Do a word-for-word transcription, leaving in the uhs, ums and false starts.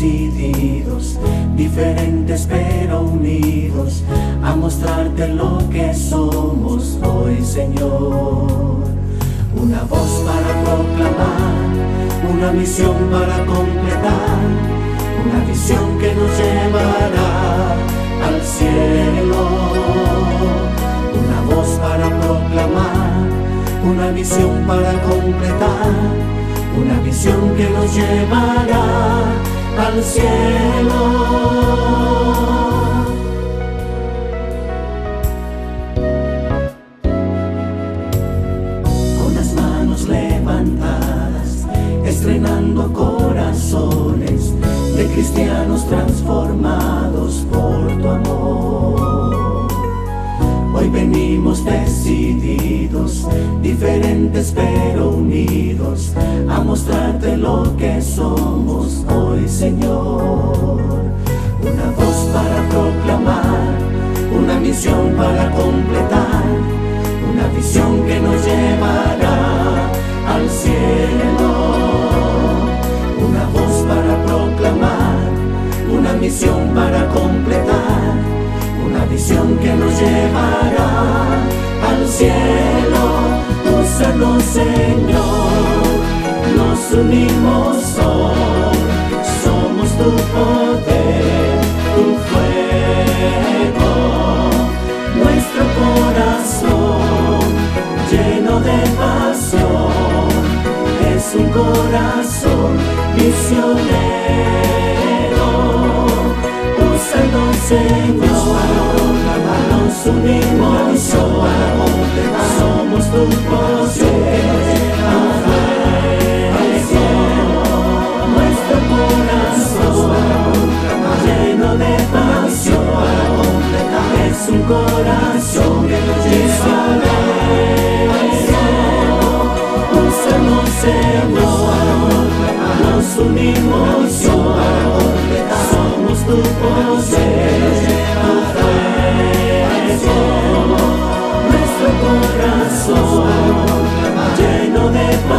decididos, diferentes pero unidos, a mostrarte lo que somos hoy, Señor. Una voz para proclamar, una misión para completar, una visión que nos llevará al cielo. Una voz para proclamar, una misión para completar, una visión que nos llevará al cielo. Con las manos levantadas, estrenando corazones de cristianos transformados por tu amor. Hoy venimos decididos, diferentes pero unidos, a mostrarte lo que somos hoy, Señor. Una voz para proclamar, una misión para completar, una visión que nos llevará al cielo. Una voz para proclamar, una misión para completar, una visión que nos llevará al cielo. Úsanos, Señor, nos unimos hoy, somos tu poder, tu fuego, nuestro corazón lleno de pasión, es un corazón misionero. Úsanos, Señor, nos unimos, somos tu poder, nuestro corazón lleno de pasión, es un corazón misionero. Úsanos, Señor, nos unimos, somos tu poder, nuestro corazón lleno de